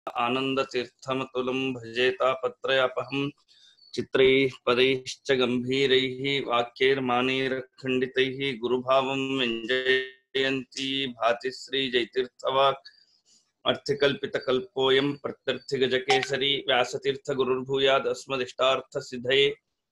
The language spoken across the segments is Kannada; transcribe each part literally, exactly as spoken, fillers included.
आनन्दतीर्थमतुलं भजेतापत्रयापहं चित्रैः पदैश्च गम्भीरैः वाक्यैर्मानैर्खण्डितैः गुरुभावं व्यञ्जयन्ती भाति श्री जयतीर्थवाक् अर्थिकल्पितकल्पोऽयं प्रत्यर्थिगजकेसरी व्यासतीर्थगुरुर्भूयाद् अस्मदिष्टार्थसिद्धये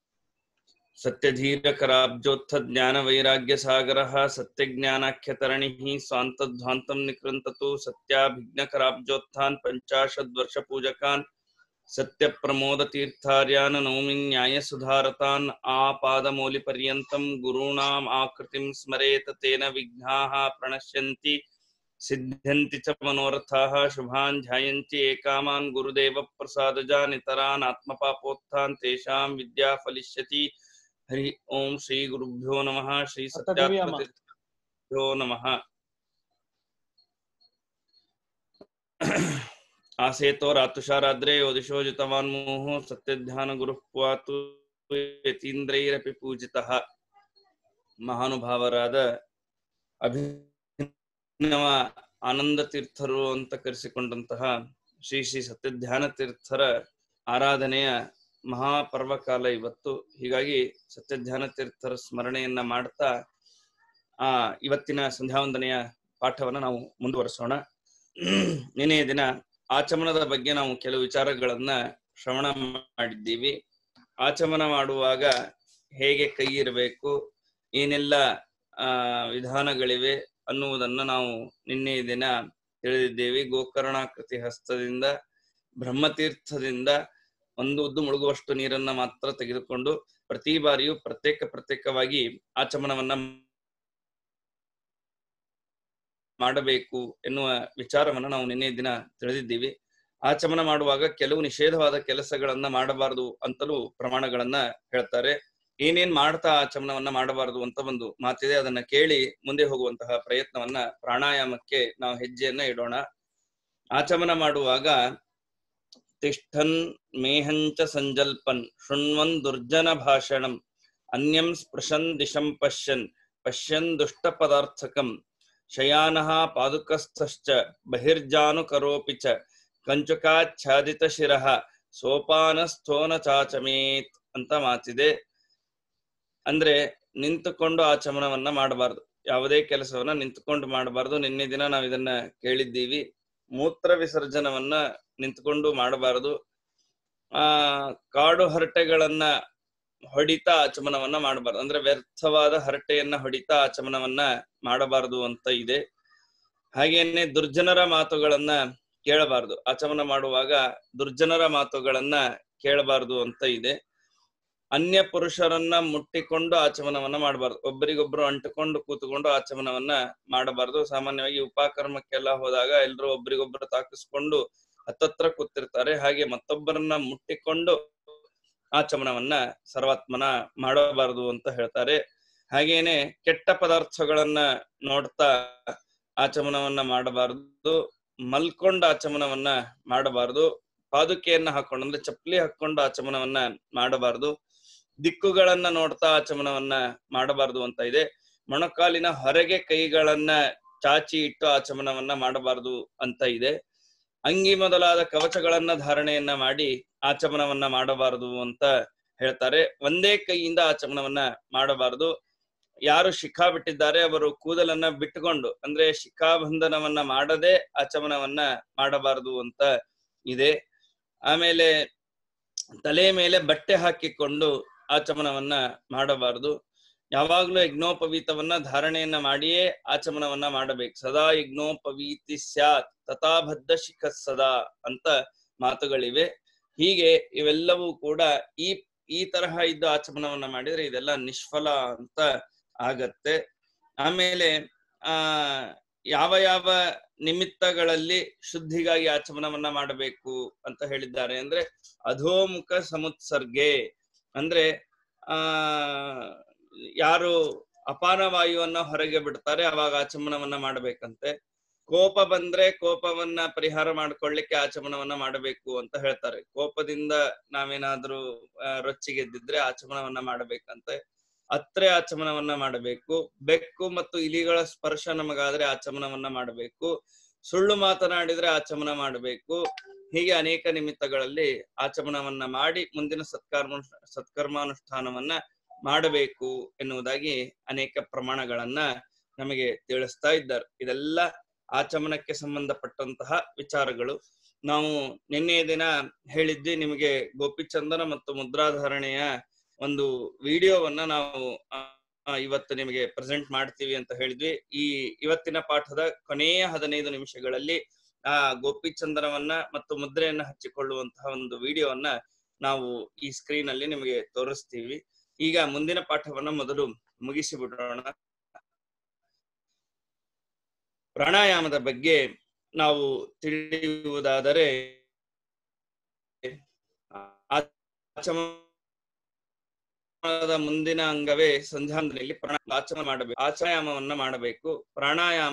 सत्यधीरकराब्जोत्थ ज्ञानवैराग्यसागरः सत्यज्ञानाख्यतरणिः स्वान्तध्वान्तं निकृन्ततु सत्याभिज्ञकराब्जोत्थान् पञ्चाशद्वर्षपूजकान् सत्यप्रमोदतीर्थार्यान् नौमि न्यायसुधारतान् आपादमौलिपर्यन्तं गुरूणाम् आकृतिं स्मरेत तेन विघ्नाः प्रणश्यन्ति सिद्ध्यन्ति च मनोरथाः शुभान् ध्यायन्ति एकामान् गुरुदेवप्रसादजा नितरान् आत्मपापोत्थान् तेषां विद्या फलिष्यति। हरि ओम श्री गुरुभ्यो नमः। श्री सत्यात्म तीर्थो नमः। आसेतो रातुषाराद्रे योदिशो जितवान् मोहो सत्यध्यान गुरुः पुआतु यतीन्द्रैरपि पूजितः। ಮಹಾನುಭಾವರಾದ ಅಭಿನವ ಆನಂದ ತೀರ್ಥರು ಅಂತ ಕರೆಸಿಕೊಂಡಂತಹ ಶ್ರೀ ಶ್ರೀ ಸತ್ಯಧ್ಯಾನ ತೀರ್ಥರ ಆರಾಧನೆಯ ಮಹಾಪರ್ವಕಾಲ ಇವತ್ತು. ಹೀಗಾಗಿ ಸತ್ಯಧ್ಯಾನ ತೀರ್ಥರ ಸ್ಮರಣೆಯನ್ನ ಮಾಡ್ತಾ ಆ ಇವತ್ತಿನ ಸಂಧ್ಯಾವಂದನೆಯ ಪಾಠವನ್ನ ನಾವು ಮುಂದುವರಿಸೋಣ. ನಿನ್ನೆಯ ದಿನ ಆಚಮನದ ಬಗ್ಗೆ ನಾವು ಕೆಲವು ವಿಚಾರಗಳನ್ನ ಶ್ರವಣ ಮಾಡಿದ್ದೀವಿ. ಆಚಮನ ಮಾಡುವಾಗ ಹೇಗೆ ಕೈ ಇರಬೇಕು, ಏನೆಲ್ಲ ಆ ವಿಧಾನಗಳಿವೆ ಅನ್ನುವುದನ್ನ ನಾವು ನಿನ್ನೆಯ ದಿನ ತಿಳಿದಿದ್ದೇವೆ. ಗೋಕರ್ಣಾಕೃತಿ ಹಸ್ತದಿಂದ ಬ್ರಹ್ಮತೀರ್ಥದಿಂದ ಒಂದು ಉದ್ದು ಮುಳುಗುವಷ್ಟು ನೀರನ್ನ ಮಾತ್ರ ತೆಗೆದುಕೊಂಡು ಪ್ರತಿ ಬಾರಿಯೂ ಪ್ರತ್ಯೇಕ ಪ್ರತ್ಯೇಕವಾಗಿ ಆಚಮನವನ್ನ ಮಾಡಬೇಕು ಎನ್ನುವ ವಿಚಾರವನ್ನ ನಾವು ನಿನ್ನೆ ದಿನ ತಿಳಿದಿದ್ದೀವಿ. ಆಚಮನ ಮಾಡುವಾಗ ಕೆಲವು ನಿಷೇಧವಾದ ಕೆಲಸಗಳನ್ನ ಮಾಡಬಾರದು ಅಂತಲೂ ಪ್ರಮಾಣಗಳನ್ನ ಹೇಳ್ತಾರೆ. ಏನೇನ್ ಮಾಡ್ತಾ ಆಚಮನವನ್ನ ಮಾಡಬಾರದು ಅಂತ ಒಂದು ಮಾತಿದೆ. ಅದನ್ನ ಕೇಳಿ ಮುಂದೆ ಹೋಗುವಂತಹ ಪ್ರಯತ್ನವನ್ನ ಪ್ರಾಣಾಯಾಮಕ್ಕೆ ನಾವು ಹೆಜ್ಜೆಯನ್ನ ಇಡೋಣ. ಆಚಮನ ಮಾಡುವಾಗ ತಿಷ್ಠನ್ ಮೇಹಂಚ ಸಂಜಲ್ಪನ್ ಶೃಣ್ವನ್ ದುರ್ಜನ ಭಾಷಣಂ ಅನ್ಯಂ ಸ್ಪೃಶನ್ ದಿಶಂ ಪಶ್ಯನ್ ಪಶ್ಯನ್ ದುಷ್ಟ ಪದಾರ್ಥಕಂ ಶಯಾನಃ ಪಾದುಕಸ್ಥಶ್ಚ ಬಹಿರ್ಜಾನು ಕರೋಪಿ ಚ ಕಂಚುಕಾಚ್ಛಾದಿತ ಶಿರಃ ಸೋಪಾನಸ್ಥೋನ ಚಾಚಮೇತ್ ಅಂತ ಮಾತಿದೆ. ಅಂದ್ರೆ ನಿಂತುಕೊಂಡು ಆಚಮನವನ್ನ ಮಾಡಬಾರ್ದು, ಯಾವುದೇ ಕೆಲಸವನ್ನ ನಿಂತುಕೊಂಡು ಮಾಡಬಾರ್ದು. ನಿನ್ನೆ ದಿನ ನಾವು ಇದನ್ನ ಕೇಳಿದ್ದೀವಿ. ಮೂತ್ರ ವಿಸರ್ಜನವನ್ನ ನಿಂತುಕೊಂಡು ಮಾಡಬಾರದು. ಆ ಕಾಡು ಹರಟೆಗಳನ್ನ ಹೊಡಿತಾ ಆಚಮನವನ್ನ ಮಾಡಬಾರ್ದು, ಅಂದ್ರೆ ವ್ಯರ್ಥವಾದ ಹರಟೆಯನ್ನ ಹೊಡಿತಾ ಆಚಮನವನ್ನ ಮಾಡಬಾರದು ಅಂತ ಇದೆ. ಹಾಗೇನೆ ದುರ್ಜನರ ಮಾತುಗಳನ್ನ ಕೇಳಬಾರದು. ಆಚಮನ ಮಾಡುವಾಗ ದುರ್ಜನರ ಮಾತುಗಳನ್ನ ಕೇಳಬಾರದು ಅಂತ ಇದೆ. ಅನ್ಯ ಪುರುಷರನ್ನ ಮುಟ್ಟಿಕೊಂಡು ಆಚಮನವನ್ನ ಮಾಡಬಾರ್ದು. ಒಬ್ಬರಿಗೊಬ್ರು ಅಂಟುಕೊಂಡು ಕೂತ್ಕೊಂಡು ಆಚಮನವನ್ನ ಮಾಡಬಾರ್ದು. ಸಾಮಾನ್ಯವಾಗಿ ಉಪಕರ್ಮಕ್ಕೆಲ್ಲ ಹೋದಾಗ ಎಲ್ರು ಒಬ್ರಿಗೊಬ್ರು ತಾಕಿಸ್ಕೊಂಡು ಹತ್ತತ್ರ ಕೂತಿರ್ತಾರೆ. ಹಾಗೆ ಮತ್ತೊಬ್ಬರನ್ನ ಮುಟ್ಟಿಕೊಂಡು ಆಚಮನವನ್ನ ಸರ್ವಾತ್ಮನ ಮಾಡಬಾರದು ಅಂತ ಹೇಳ್ತಾರೆ. ಹಾಗೇನೆ ಕೆಟ್ಟ ಪದಾರ್ಥಗಳನ್ನ ನೋಡ್ತಾ ಆಚಮನವನ್ನ ಮಾಡಬಾರದು. ಮಲ್ಕೊಂಡ ಆಚಮನವನ್ನ ಮಾಡಬಾರದು. ಪಾದುಕೆಯನ್ನ ಹಾಕೊಂಡು ಅಂದ್ರೆ ಚಪ್ಪಲಿ ಹಾಕೊಂಡು ಆಚಮನವನ್ನ ಮಾಡಬಾರದು. ದಿಕ್ಕುಗಳನ್ನ ನೋಡ್ತಾ ಆಚಮನವನ್ನ ಮಾಡಬಾರದು ಅಂತ ಇದೆ. ಮೊಣಕಾಲಿನ ಹೊರಗೆ ಕೈಗಳನ್ನ ಚಾಚಿ ಇಟ್ಟು ಆಚಮನವನ್ನ ಮಾಡಬಾರದು ಅಂತ ಇದೆ. ಅಂಗಿ ಮೊದಲಾದ ಕವಚಗಳನ್ನ ಧಾರಣೆಯನ್ನ ಮಾಡಿ ಆಚಮನವನ್ನ ಮಾಡಬಾರದು ಅಂತ ಹೇಳ್ತಾರೆ. ಒಂದೇ ಕೈಯಿಂದ ಆಚಮನವನ್ನ ಮಾಡಬಾರದು. ಯಾರು ಶಿಖಾ ಬಿಟ್ಟಿದ್ದಾರೆ ಅವರು ಕೂದಲನ್ನ ಬಿಟ್ಟುಕೊಂಡು ಅಂದ್ರೆ ಶಿಖಾಬಂಧನವನ್ನ ಮಾಡದೆ ಆಚಮನವನ್ನ ಮಾಡಬಾರದು ಅಂತ ಇದೆ. ಆಮೇಲೆ ತಲೆ ಮೇಲೆ ಬಟ್ಟೆ ಹಾಕಿಕೊಂಡು ಆಚಮನವನ್ನ ಮಾಡಬಾರದು. ಯಾವಾಗ್ಲೂ ಯಜ್ಞೋಪವೀತವನ್ನ ಧಾರಣೆಯನ್ನ ಮಾಡಿಯೇ ಆಚಮನವನ್ನ ಮಾಡಬೇಕು. ಸದಾ ಯಜ್ಞೋಪವೀತಿ ಸ್ಯಾತ್ ತಥಾಬದ್ಧ ಶಿಖ ಸದಾ ಅಂತ ಮಾತುಗಳಿವೆ. ಹೀಗೆ ಇವೆಲ್ಲವೂ ಕೂಡ ಈ ಈ ತರಹ ಇದ್ದು ಆಚಮನವನ್ನ ಮಾಡಿದ್ರೆ ಇದೆಲ್ಲ ನಿಷ್ಫಲ ಅಂತ ಆಗತ್ತೆ. ಆಮೇಲೆ ಆ ಯಾವ ಯಾವ ನಿಮಿತ್ತಗಳಲ್ಲಿ ಶುದ್ಧಿಗಾಗಿ ಆಚಮನವನ್ನ ಮಾಡಬೇಕು ಅಂತ ಹೇಳಿದ್ದಾರೆ ಅಂದ್ರೆ ಅಧೋಮುಖ ಸಮುತ್ಸರ್ಗೆ ಅಂದ್ರೆ ಆ ಯಾರು ಅಪಾನ ವಾಯುವನ್ನ ಹೊರಗೆ ಬಿಡ್ತಾರೆ ಅವಾಗ ಆಚಮನವನ್ನ ಮಾಡಬೇಕಂತೆ. ಕೋಪ ಬಂದ್ರೆ ಕೋಪವನ್ನ ಪರಿಹಾರ ಮಾಡ್ಕೊಳ್ಳಿಕ್ಕೆ ಆಚಮನವನ್ನ ಮಾಡಬೇಕು ಅಂತ ಹೇಳ್ತಾರೆ. ಕೋಪದಿಂದ ನಾವೇನಾದ್ರೂ ರೊಚ್ಚಿಗೆದ್ದಿದ್ರೆ ಆಚಮನವನ್ನ ಮಾಡಬೇಕಂತೆ. ಅತ್ರೆ ಆಚಮನವನ್ನ ಮಾಡಬೇಕು. ಬೆಕ್ಕು ಮತ್ತು ಇಲಿಗಳ ಸ್ಪರ್ಶ ನಮಗಾದ್ರೆ ಆಚಮನವನ್ನ ಮಾಡಬೇಕು. ಸುಳ್ಳು ಮಾತನಾಡಿದ್ರೆ ಆಚಮನ ಮಾಡಬೇಕು. ಹೀಗೆ ಅನೇಕ ನಿಮಿತ್ತಗಳಲ್ಲಿ ಆಚಮನವನ್ನ ಮಾಡಿ ಮುಂದಿನ ಸತ್ಕರ್ಮ ಸತ್ಕರ್ಮಾನುಷ್ಠಾನವನ್ನ ಮಾಡಬೇಕು ಎನ್ನುವುದಾಗಿ ಅನೇಕ ಪ್ರಮಾಣಗಳನ್ನ ನಮಗೆ ತಿಳಿಸ್ತಾ ಇದ್ದಾರೆ. ಇದೆಲ್ಲ ಆಚಮನಕ್ಕೆ ಸಂಬಂಧಪಟ್ಟಂತಹ ವಿಚಾರಗಳು. ನಾವು ನಿನ್ನೆ ದಿನ ಹೇಳಿದ್ವಿ ನಿಮಗೆ ಗೋಪಿಚಂದನ ಮತ್ತು ಮುದ್ರಾಧಾರಣೆಯ ಒಂದು ವಿಡಿಯೋವನ್ನ ನಾವು ಇವತ್ತು ನಿಮಗೆ ಪ್ರೆಸೆಂಟ್ ಮಾಡ್ತೀವಿ ಅಂತ ಹೇಳಿದ್ವಿ. ಈ ಇವತ್ತಿನ ಪಾಠದ ಕೊನೆಯ ಹದಿನೈದು ನಿಮಿಷಗಳಲ್ಲಿ ಆ ಗೋಪಿಚಂದನವನ್ನ ಮತ್ತು ಮುದ್ರೆಯನ್ನ ಹಚ್ಚಿಕೊಳ್ಳುವಂತಹ ಒಂದು ವಿಡಿಯೋವನ್ನ ನಾವು ಈ ಸ್ಕ್ರೀನ್ ಅಲ್ಲಿ ನಿಮಗೆ ತೋರಿಸ್ತೀವಿ. ಈಗ ಮುಂದಿನ ಪಾಠವನ್ನ ಮೊದಲು ಮುಗಿಸಿ ಬಿಡೋಣ. ಪ್ರಾಣಾಯಾಮದ ಬಗ್ಗೆ ನಾವು ತಿಳಿಯುವುದಾದರೆ ಆಚಮನದ ಮುಂದಿನ ಅಂಗವೇ ಸಂಧ್ಯಾವಂದನೆಯಲ್ಲಿ ಆಚಮನ ಮಾಡಬೇಕು, ಆಚಮನವನ್ನ ಮಾಡಬೇಕು. ಪ್ರಾಣಾಯಾಮ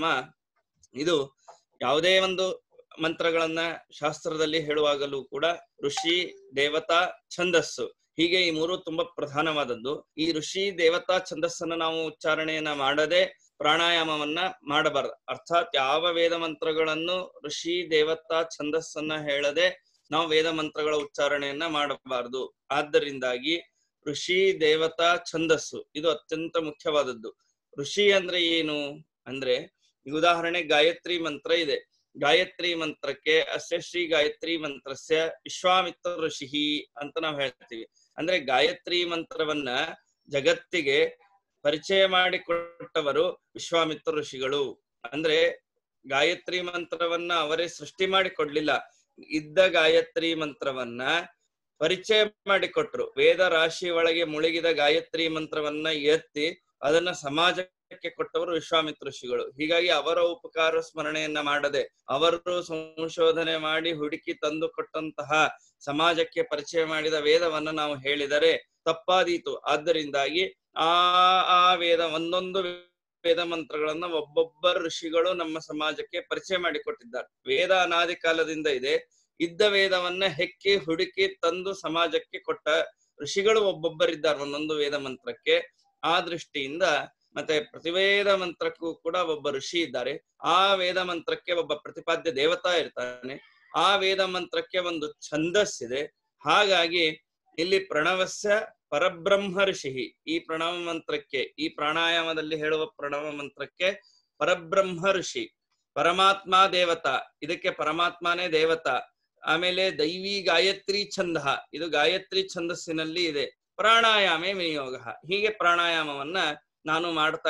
ಇದು ಯಾವುದೇ ಒಂದು ಮಂತ್ರಗಳನ್ನ ಶಾಸ್ತ್ರದಲ್ಲಿ ಹೇಳುವಾಗಲೂ ಕೂಡ ಋಷಿ, ದೇವತಾ, ಛಂದಸ್ಸು ಹೀಗೆ ಈ ಮೂರು ತುಂಬಾ ಪ್ರಧಾನವಾದದ್ದು. ಈ ಋಷಿ, ದೇವತಾ, ಛಂದಸ್ಸನ್ನ ನಾವು ಉಚ್ಚಾರಣೆಯನ್ನ ಮಾಡದೆ ಪ್ರಾಣಾಯಾಮವನ್ನ ಮಾಡಬಾರದು. ಅರ್ಥಾತ್ ಯಾವ ವೇದ ಮಂತ್ರಗಳನ್ನು ಋಷಿ, ದೇವತಾ, ಛಂದಸ್ಸನ್ನ ಹೇಳದೆ ನಾವು ವೇದ ಮಂತ್ರಗಳ ಉಚ್ಚಾರಣೆಯನ್ನ ಮಾಡಬಾರದು. ಆದ್ದರಿಂದಾಗಿ ಋಷಿ, ದೇವತಾ, ಛಂದಸ್ಸು ಇದು ಅತ್ಯಂತ ಮುಖ್ಯವಾದದ್ದು. ಋಷಿ ಅಂದ್ರೆ ಏನು ಅಂದ್ರೆ, ಈಗ ಉದಾಹರಣೆ ಗಾಯತ್ರಿ ಮಂತ್ರ ಇದೆ. ಗಾಯತ್ರಿ ಮಂತ್ರಕ್ಕೆ ಅಸ್ಯ ಶ್ರೀ ಗಾಯತ್ರಿ ಮಂತ್ರಸ್ಯ ವಿಶ್ವಾಮಿತ್ರ ಋಷಿ ಅಂತ ನಾವು ಹೇಳ್ತೀವಿ. ಅಂದ್ರೆ ಗಾಯತ್ರಿ ಮಂತ್ರವನ್ನ ಜಗತ್ತಿಗೆ ಪರಿಚಯ ಮಾಡಿಕೊಟ್ಟವರು ವಿಶ್ವಾಮಿತ್ರ ಋಷಿಗಳು. ಅಂದ್ರೆ ಗಾಯತ್ರಿ ಮಂತ್ರವನ್ನ ಅವರೇ ಸೃಷ್ಟಿ ಮಾಡಿ ಕೊಡ್ಲಿಲ್ಲ, ಇದ್ದ ಗಾಯತ್ರಿ ಮಂತ್ರವನ್ನ ಪರಿಚಯ ಮಾಡಿಕೊಟ್ರು. ವೇದ ರಾಶಿ ಒಳಗೆ ಮುಳುಗಿದ ಗಾಯತ್ರಿ ಮಂತ್ರವನ್ನ ಎತ್ತಿ ಅದನ್ನ ಸಮಾಜಕ್ಕೆ ಕೊಟ್ಟವರು ವಿಶ್ವಾಮಿತ್ರ ಋಷಿಗಳು. ಹೀಗಾಗಿ ಅವರ ಉಪಕಾರ ಸ್ಮರಣೆಯನ್ನ ಮಾಡದೆ ಅವರು ಸಂಶೋಧನೆ ಮಾಡಿ ಹುಡುಕಿ ತಂದು ಕೊಟ್ಟಂತಹ ಸಮಾಜಕ್ಕೆ ಪರಿಚಯ ಮಾಡಿದ ವೇದವನ್ನ ನಾವು ಹೇಳಿದರೆ ತಪ್ಪಾದೀತು. ಆದ್ದರಿಂದಾಗಿ ಆ ಆ ವೇದ ಒಂದೊಂದು ವೇದ ಮಂತ್ರಗಳನ್ನ ಒಬ್ಬೊಬ್ಬ ಋಷಿಗಳು ನಮ್ಮ ಸಮಾಜಕ್ಕೆ ಪರಿಚಯ ಮಾಡಿಕೊಟ್ಟಿದ್ದಾರೆ. ವೇದ ಅನಾದಿ ಕಾಲದಿಂದ ಇದೆ. ಇದ್ದ ವೇದವನ್ನ ಹೆಕ್ಕಿ ಹುಡುಕಿ ತಂದು ಸಮಾಜಕ್ಕೆ ಕೊಟ್ಟ ಋಷಿಗಳು ಒಬ್ಬೊಬ್ಬರಿದ್ದಾರೆ ಒಂದೊಂದು ವೇದ ಮಂತ್ರಕ್ಕೆ. ಆ ದೃಷ್ಟಿಯಿಂದ ಮತ್ತೆ ಪ್ರತಿವೇದ ಮಂತ್ರಕ್ಕೂ ಕೂಡ ಒಬ್ಬ ಋಷಿ ಇದ್ದಾರೆ. ಆ ವೇದ ಮಂತ್ರಕ್ಕೆ ಒಬ್ಬ ಪ್ರತಿಪಾದ್ಯ ದೇವತಾ ಇರ್ತಾನೆ. ಆ ವೇದ ಮಂತ್ರಕ್ಕೆ ಒಂದು ಛಂದಸ್ಸಿದೆ. ಹಾಗಾಗಿ ಇಲ್ಲಿ ಪ್ರಣವಸ್ಯ ಪರಬ್ರಹ್ಮ ಋಷಿ. ಈ ಪ್ರಣವ ಮಂತ್ರಕ್ಕೆ, ಈ ಪ್ರಾಣಾಯಾಮದಲ್ಲಿ ಹೇಳುವ ಪ್ರಣವ ಮಂತ್ರಕ್ಕೆ ಪರಬ್ರಹ್ಮ ಋಷಿ, ಪರಮಾತ್ಮ ದೇವತಾ, ಇದಕ್ಕೆ ಪರಮಾತ್ಮನೇ ದೇವತಾ. ಆಮೇಲೆ ದೈವಿ ಗಾಯತ್ರಿ ಛಂದ, ಇದು ಗಾಯತ್ರಿ ಛಂದಸ್ಸಿನಲ್ಲಿ ಇದೆ. ಪ್ರಾಣಾಯಾಮೇ ವಿನಿಯೋಗ. ಹೀಗೆ ಪ್ರಾಣಾಯಾಮವನ್ನ ನಾನು ಮಾಡ್ತಾ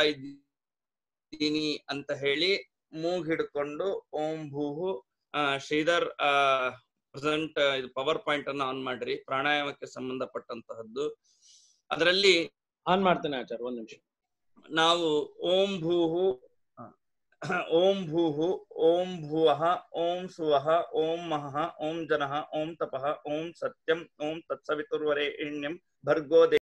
ಇದ್ದೀನಿ ಅಂತ ಹೇಳಿ ಮೂಗಿಡ್ಕೊಂಡು ಓಂ ಭೂಹು ಆ ಶ್ರೀಧರ್ ಆ ಪ್ರೆಸೆಂಟ್ ಇದು ಪವರ್ ಪಾಯಿಂಟ್ ಅನ್ನ ಆನ್ ಮಾಡ್ರಿ. ಪ್ರಾಣಾಯಾಮಕ್ಕೆ ಸಂಬಂಧಪಟ್ಟಂತಹದ್ದು ಅದರಲ್ಲಿ ಆನ್ ಮಾಡ್ತೇನೆ ಆಚಾರ್ಯ, ಒಂದ್ ನಿಮಿಷ. ನಾವು ಓಂ ಭೂಹು ಓಂ ಭೂಹು ಓಂ ಭುವಃ ಓಂ ಸುವಃ ಓಂ ಮಹಃ ಓಂ ಜನಃ ಓಂ ತಪಃ ಓಂ ಸತ್ಯಂ ಓಂ ತತ್ಸವಿತುರ್ವರೆಣ್ಯಂ ಭರ್ಗೋ